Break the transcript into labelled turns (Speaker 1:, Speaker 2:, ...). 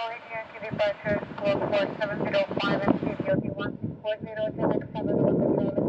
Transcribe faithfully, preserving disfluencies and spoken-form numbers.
Speaker 1: A three twenty Departure, squawk four seven zero five and C B O T one six four zero to next seven